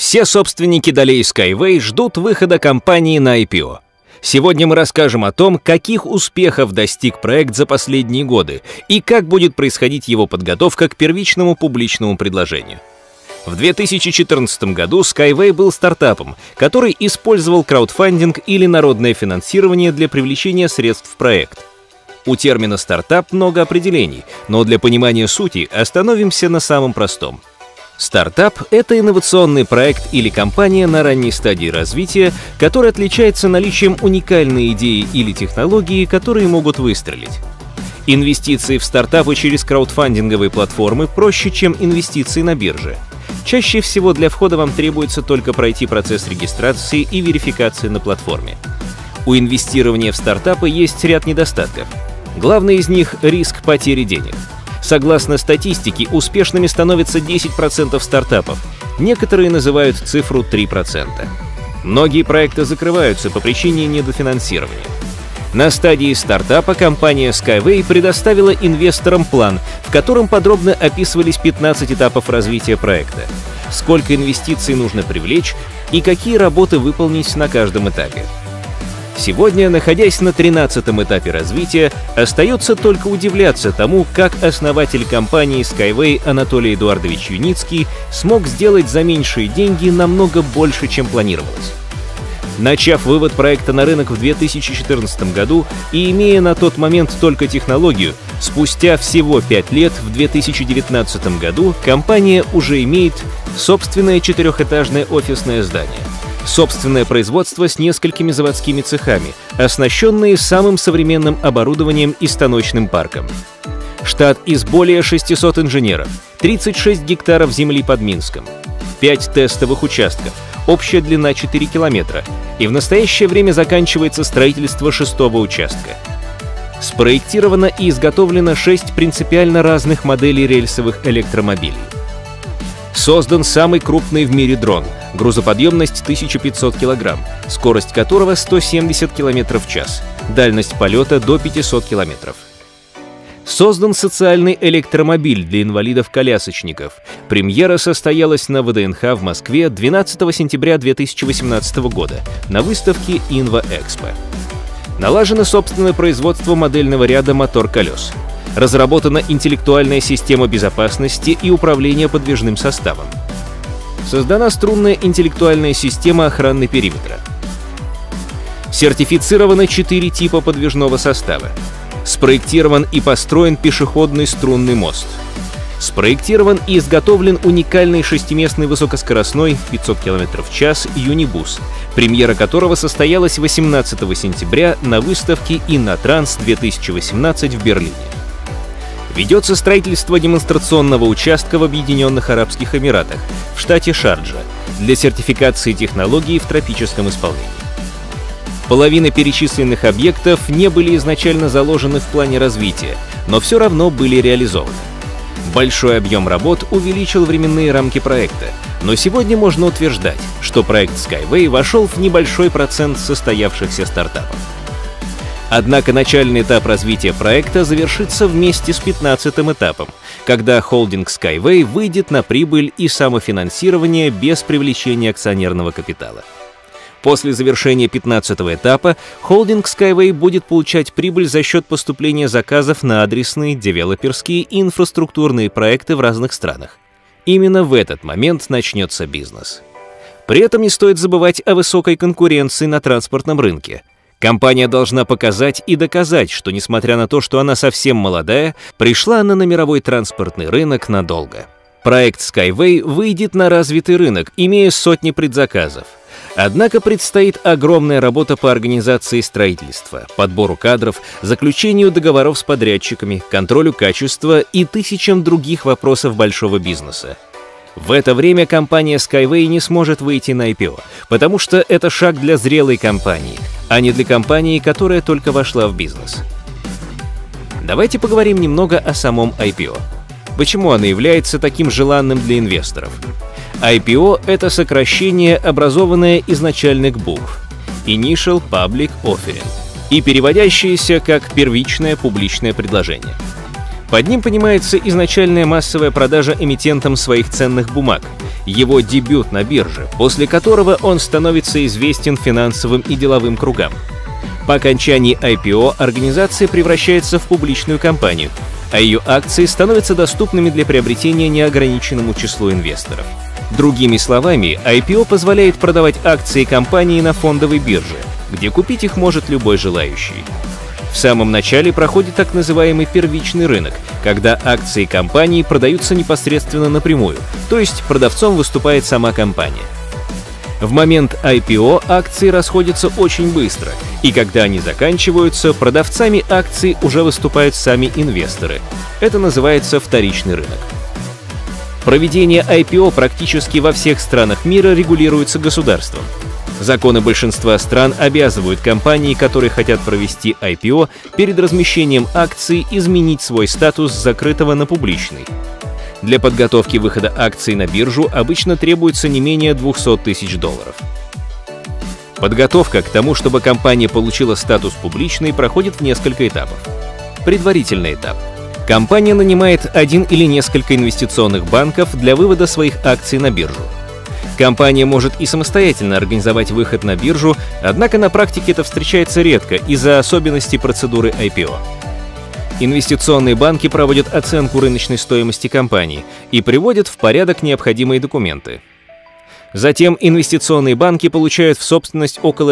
Все собственники долей Skyway ждут выхода компании на IPO. Сегодня мы расскажем о том, каких успехов достиг проект за последние годы и как будет происходить его подготовка к первичному публичному предложению. В 2014 году Skyway был стартапом, который использовал краудфандинг или народное финансирование для привлечения средств в проект. У термина «стартап» много определений, но для понимания сути остановимся на самом простом. Стартап — это инновационный проект или компания на ранней стадии развития, который отличается наличием уникальной идеи или технологии, которые могут выстрелить. Инвестиции в стартапы через краудфандинговые платформы проще, чем инвестиции на бирже. Чаще всего для входа вам требуется только пройти процесс регистрации и верификации на платформе. У инвестирования в стартапы есть ряд недостатков. Главный из них — риск потери денег. Согласно статистике, успешными становится 10% стартапов. Некоторые называют цифру 3%. Многие проекты закрываются по причине недофинансирования. На стадии стартапа компания Skyway предоставила инвесторам план, в котором подробно описывались 15 этапов развития проекта, сколько инвестиций нужно привлечь и какие работы выполнить на каждом этапе. Сегодня, находясь на 13-м этапе развития, остается только удивляться тому, как основатель компании Skyway Анатолий Эдуардович Юницкий смог сделать за меньшие деньги намного больше, чем планировалось. Начав вывод проекта на рынок в 2014 году и имея на тот момент только технологию, спустя всего 5 лет, в 2019 году, компания уже имеет собственное 4-этажное офисное здание, собственное производство с несколькими заводскими цехами, оснащенные самым современным оборудованием и станочным парком. Штат из более 600 инженеров, 36 гектаров земли под Минском, 5 тестовых участков, общая длина 4 километра, и в настоящее время заканчивается строительство 6-го участка. Спроектировано и изготовлено 6 принципиально разных моделей рельсовых электромобилей. Создан самый крупный в мире дрон, грузоподъемность 1500 кг, скорость которого 170 км в час, дальность полета до 500 км. Создан социальный электромобиль для инвалидов-колясочников. Премьера состоялась на ВДНХ в Москве 12 сентября 2018 года на выставке Инва-Экспо. Налажено собственное производство модельного ряда мотор-колес. Разработана интеллектуальная система безопасности и управления подвижным составом. Создана струнная интеллектуальная система охраны периметра. Сертифицировано 4 типа подвижного состава. Спроектирован и построен пешеходный струнный мост. Спроектирован и изготовлен уникальный 6-местный высокоскоростной 500 км в час юнибус, премьера которого состоялась 18 сентября на выставке Иннотранс 2018 в Берлине. Ведется строительство демонстрационного участка в Объединенных Арабских Эмиратах, в штате Шарджа, для сертификации технологий в тропическом исполнении. Половина перечисленных объектов не были изначально заложены в плане развития, но все равно были реализованы. Большой объем работ увеличил временные рамки проекта, но сегодня можно утверждать, что проект Skyway вошел в небольшой процент состоявшихся стартапов. Однако начальный этап развития проекта завершится вместе с 15-м этапом, когда холдинг Skyway выйдет на прибыль и самофинансирование без привлечения акционерного капитала. После завершения 15-го этапа холдинг Skyway будет получать прибыль за счет поступления заказов на адресные, девелоперские и инфраструктурные проекты в разных странах. Именно в этот момент начнется бизнес. При этом не стоит забывать о высокой конкуренции на транспортном рынке. Компания должна показать и доказать, что, несмотря на то, что она совсем молодая, пришла она на мировой транспортный рынок надолго. Проект Skyway выйдет на развитый рынок, имея сотни предзаказов. Однако предстоит огромная работа по организации строительства, подбору кадров, заключению договоров с подрядчиками, контролю качества и тысячам других вопросов большого бизнеса. В это время компания Skyway не сможет выйти на IPO, потому что это шаг для зрелой компании, а не для компании, которая только вошла в бизнес. Давайте поговорим немного о самом IPO. Почему оно является таким желанным для инвесторов? IPO — это сокращение, образованное из начальных букв Initial Public Offering и переводящееся как первичное публичное предложение. Под ним понимается изначальная массовая продажа эмитентам своих ценных бумаг, его дебют на бирже, после которого он становится известен финансовым и деловым кругам. По окончании IPO организация превращается в публичную компанию, а ее акции становятся доступными для приобретения неограниченному числу инвесторов. Другими словами, IPO позволяет продавать акции компании на фондовой бирже, где купить их может любой желающий. В самом начале проходит так называемый первичный рынок, когда акции компании продаются непосредственно напрямую, то есть продавцом выступает сама компания. В момент IPO акции расходятся очень быстро, и когда они заканчиваются, продавцами акций уже выступают сами инвесторы. Это называется вторичный рынок. Проведение IPO практически во всех странах мира регулируется государством. Законы большинства стран обязывают компании, которые хотят провести IPO, перед размещением акций изменить свой статус с закрытого на публичный. Для подготовки выхода акций на биржу обычно требуется не менее $200 тысяч. Подготовка к тому, чтобы компания получила статус публичный, проходит в несколько этапов. Предварительный этап. Компания нанимает один или несколько инвестиционных банков для вывода своих акций на биржу. Компания может и самостоятельно организовать выход на биржу, однако на практике это встречается редко из-за особенностей процедуры IPO. Инвестиционные банки проводят оценку рыночной стоимости компании и приводят в порядок необходимые документы. Затем инвестиционные банки получают в собственность около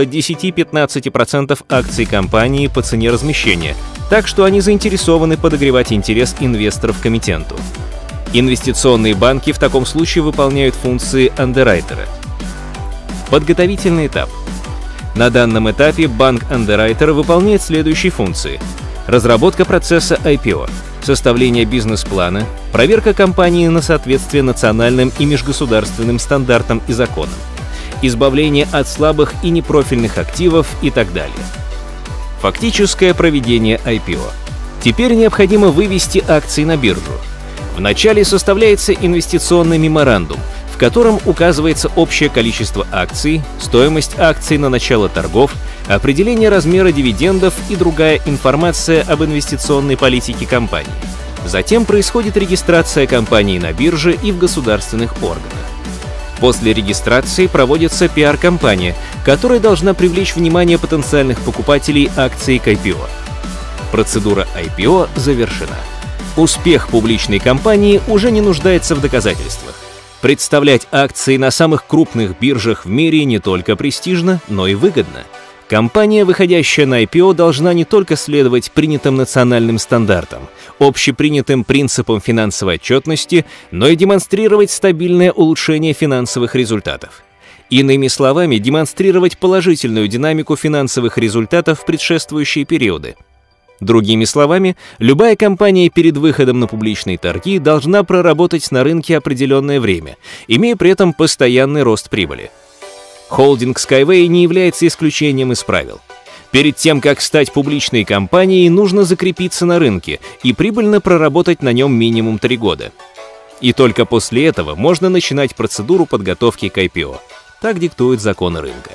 10-15% акций компании по цене размещения, так что они заинтересованы подогревать интерес инвесторов к эмитенту. Инвестиционные банки в таком случае выполняют функции андеррайтера. Подготовительный этап. На данном этапе банк-андеррайтер выполняет следующие функции: разработка процесса IPO, составление бизнес-плана, проверка компании на соответствие национальным и межгосударственным стандартам и законам, избавление от слабых и непрофильных активов и так далее. Фактическое проведение IPO. Теперь необходимо вывести акции на биржу. Вначале составляется инвестиционный меморандум, в котором указывается общее количество акций, стоимость акций на начало торгов, определение размера дивидендов и другая информация об инвестиционной политике компании. Затем происходит регистрация компании на бирже и в государственных органах. После регистрации проводится пиар-кампания, которая должна привлечь внимание потенциальных покупателей акций к IPO. Процедура IPO завершена. Успех публичной компании уже не нуждается в доказательствах. Представлять акции на самых крупных биржах в мире не только престижно, но и выгодно. Компания, выходящая на IPO, должна не только следовать принятым национальным стандартам, общепринятым принципам финансовой отчетности, но и демонстрировать стабильное улучшение финансовых результатов. Иными словами, демонстрировать положительную динамику финансовых результатов в предшествующие периоды. Другими словами, любая компания перед выходом на публичные торги должна проработать на рынке определенное время, имея при этом постоянный рост прибыли. Холдинг Skyway не является исключением из правил. Перед тем, как стать публичной компанией, нужно закрепиться на рынке и прибыльно проработать на нем минимум 3 года. И только после этого можно начинать процедуру подготовки к IPO. Так диктуют законы рынка.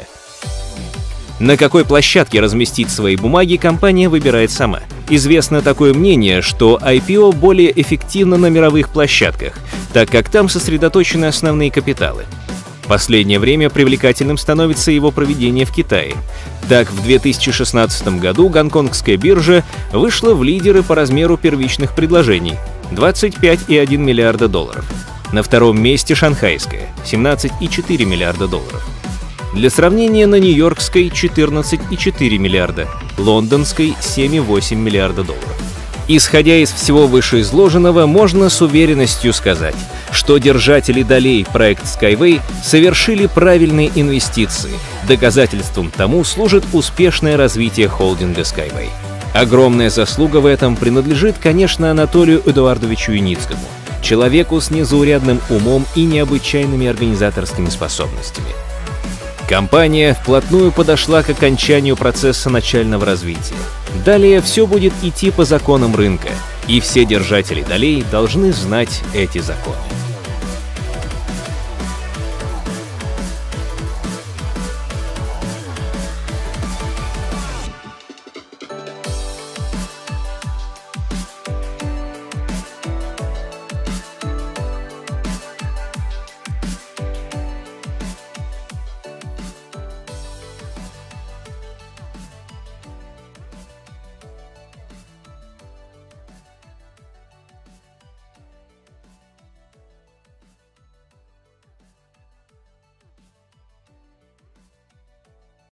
На какой площадке разместить свои бумаги, компания выбирает сама. Известно такое мнение, что IPO более эффективно на мировых площадках, так как там сосредоточены основные капиталы. В последнее время привлекательным становится его проведение в Китае. Так, в 2016 году гонконгская биржа вышла в лидеры по размеру первичных предложений – $25,1 миллиарда. На втором месте шанхайская – $17,4 миллиарда. Для сравнения, на нью-йоркской 14,4 миллиарда, лондонской 7,8 миллиарда долларов. Исходя из всего вышеизложенного, можно с уверенностью сказать, что держатели долей проект Skyway совершили правильные инвестиции. Доказательством тому служит успешное развитие холдинга Skyway. Огромная заслуга в этом принадлежит, конечно, Анатолию Эдуардовичу Юницкому, человеку с незаурядным умом и необычайными организаторскими способностями. Компания вплотную подошла к окончанию процесса начального развития. Далее все будет идти по законам рынка, и все держатели долей должны знать эти законы.